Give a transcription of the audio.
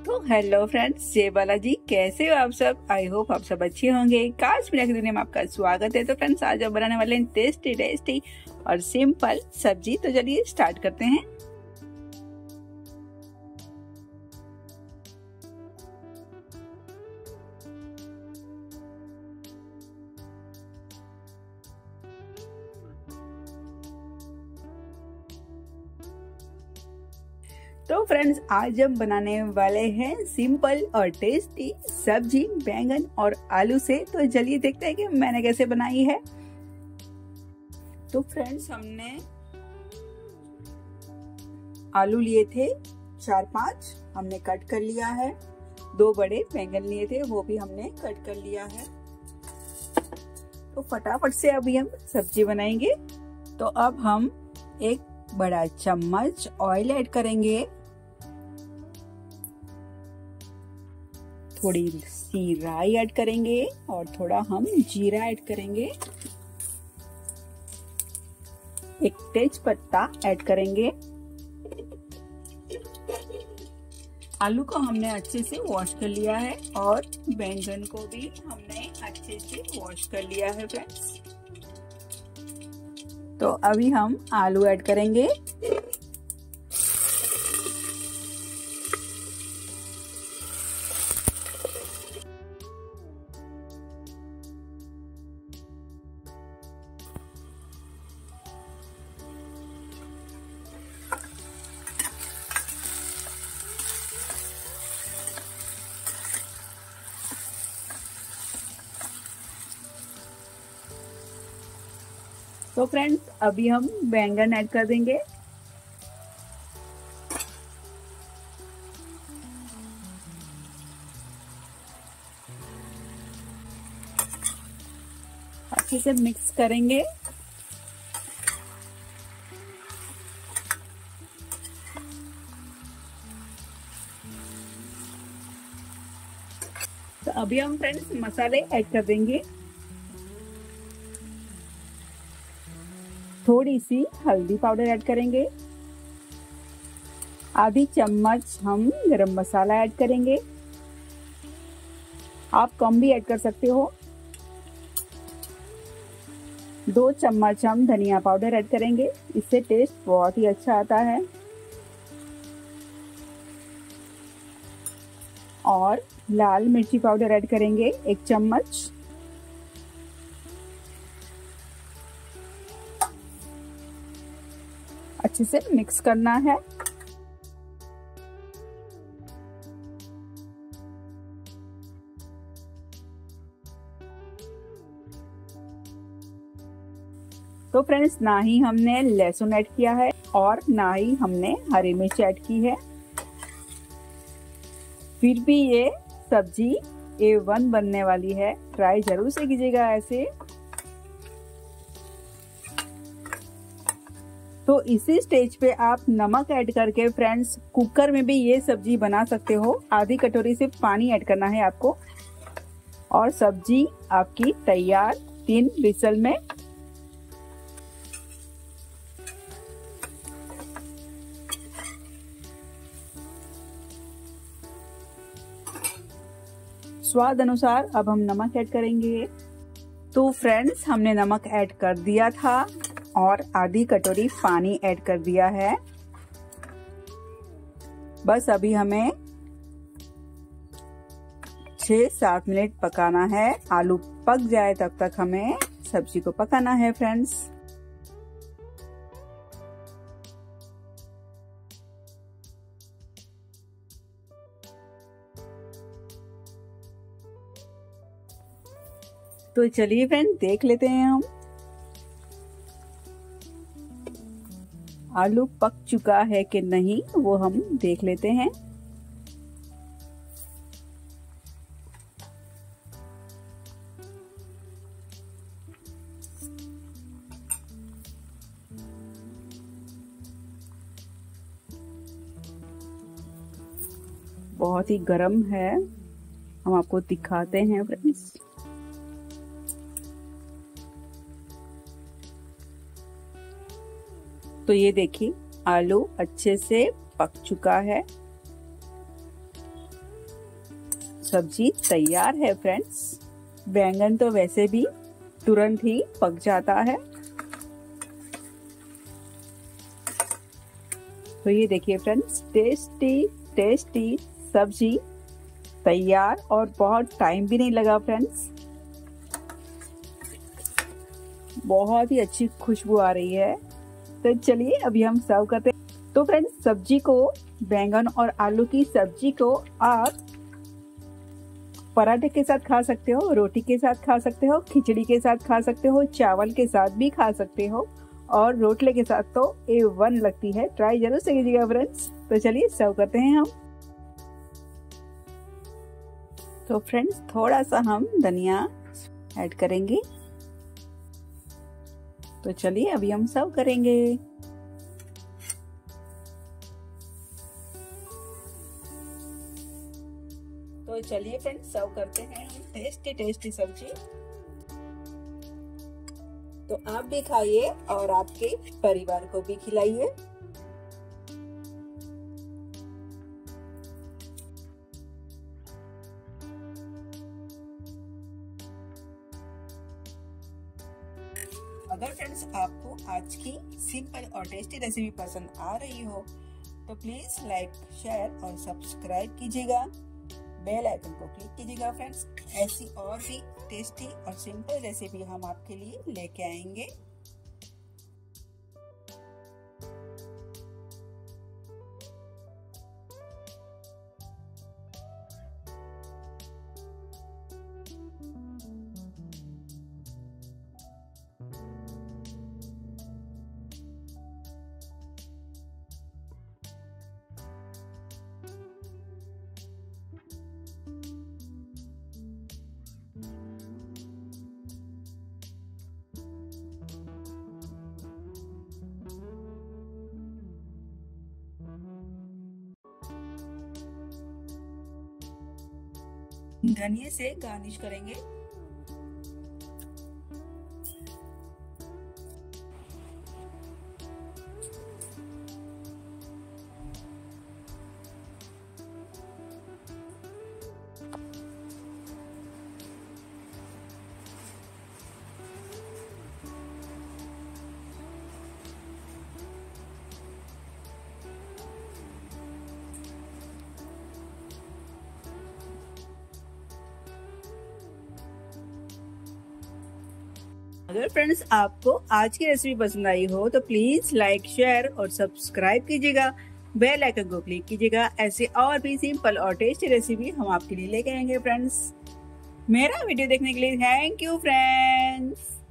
तो hello friends, जय बालाजी। कैसे हो आप सब? आई होप आप सब अच्छे होंगे। काश मीरा की दुनिया में आपका स्वागत है। तो फ्रेंड्स, आज हम बनाने वाले हैं टेस्टी टेस्टी और सिंपल सब्जी। तो चलिए स्टार्ट करते हैं। तो फ्रेंड्स, आज हम बनाने वाले हैं सिंपल और टेस्टी सब्जी बैंगन और आलू से। तो चलिए देखते हैं कि मैंने कैसे बनाई है। तो फ्रेंड्स, हमने आलू लिए थे 4-5, हमने कट कर लिया है। 2 बड़े बैंगन लिए थे, वो भी हमने कट कर लिया है। तो फटाफट से अभी हम सब्जी बनाएंगे। तो अब हम एक बड़ा चम्मच ऑयल ऐड करेंगे, थोड़ी सी राई ऐड करेंगे और थोड़ा हम जीरा ऐड करेंगे। एक तेज पत्ता ऐड करेंगे। आलू को हमने अच्छे से वॉश कर लिया है और बैंगन को भी हमने अच्छे से वॉश कर लिया है फ्रेंड्स। तो अभी हम आलू ऐड करेंगे। तो फ्रेंड्स, अभी हम बैंगन ऐड कर देंगे। अच्छे से मिक्स करेंगे। तो अभी हम फ्रेंड्स मसाले ऐड कर देंगे। थोड़ी सी हल्दी पाउडर ऐड करेंगे। आधी चम्मच हम गरम मसाला ऐड करेंगे। आप कम भी ऐड कर सकते हो। 2 चम्मच हम धनिया पाउडर ऐड करेंगे, इससे टेस्ट बहुत ही अच्छा आता है। और लाल मिर्ची पाउडर ऐड करेंगे 1 चम्मच। अच्छे से मिक्स करना है। तो फ्रेंड्स, ना ही हमने लहसुन ऐड किया है और ना ही हमने हरी मिर्च ऐड की है। फिर भी ये सब्जी A1 बनने वाली है। ट्राई जरूर से कीजिएगा ऐसे। तो इसी स्टेज पे आप नमक ऐड करके फ्रेंड्स कुकर में भी ये सब्जी बना सकते हो। आधी कटोरी से पानी ऐड करना है आपको और सब्जी आपकी तैयार 3 विसल में। स्वाद अनुसार अब हम नमक ऐड करेंगे। तो फ्रेंड्स, हमने नमक ऐड कर दिया था और आधी कटोरी पानी ऐड कर दिया है। बस अभी हमें 6-7 मिनट पकाना है। आलू पक जाए तब तक हमें सब्जी को पकाना है फ्रेंड्स। तो चलिए फ्रेंड, देख लेते हैं हम आलू पक चुका है कि नहीं, वो हम देख लेते हैं। बहुत ही गर्म है, हम आपको दिखाते हैं फ्रेंड्स। तो ये देखिए, आलू अच्छे से पक चुका है। सब्जी तैयार है फ्रेंड्स। बैंगन तो वैसे भी तुरंत ही पक जाता है। तो ये देखिए फ्रेंड्स, टेस्टी टेस्टी सब्जी तैयार और बहुत टाइम भी नहीं लगा फ्रेंड्स। बहुत ही अच्छी खुशबू आ रही है। तो चलिए अभी हम सर्व करते हैं। तो फ्रेंड्स, सब्जी को, बैंगन और आलू की सब्जी को आप पराठे के साथ खा सकते हो, रोटी के साथ खा सकते हो, खिचड़ी के साथ खा सकते हो, चावल के साथ भी खा सकते हो और रोटले के साथ तो A1 लगती है। ट्राई जरूर से कीजिएगा फ्रेंड्स। तो चलिए सर्व करते हैं हम। तो फ्रेंड्स, थोड़ा सा हम धनिया ऐड करेंगे। तो चलिए अभी हम सर्व करेंगे। तो चलिए फ्रेंड्स, सर्व करते हैं हम टेस्टी टेस्टी सब्जी। तो आप भी खाइए और आपके परिवार को भी खिलाइए। अगर फ्रेंड्स आपको आज की सिंपल और टेस्टी रेसिपी पसंद आ रही हो तो प्लीज लाइक, शेयर और सब्सक्राइब कीजिएगा। बेल आइकन को क्लिक कीजिएगा फ्रेंड्स। ऐसी और भी टेस्टी और सिंपल रेसिपी हम आपके लिए लेके आएंगे। धनिया से गार्निश करेंगे। अगर फ्रेंड्स आपको आज की रेसिपी पसंद आई हो तो प्लीज लाइक, शेयर और सब्सक्राइब कीजिएगा। बेल आइकन को क्लिक कीजिएगा। ऐसे और भी सिंपल और टेस्टी रेसिपी हम आपके लिए लेके आएंगे फ्रेंड्स। मेरा वीडियो देखने के लिए थैंक यू फ्रेंड्स।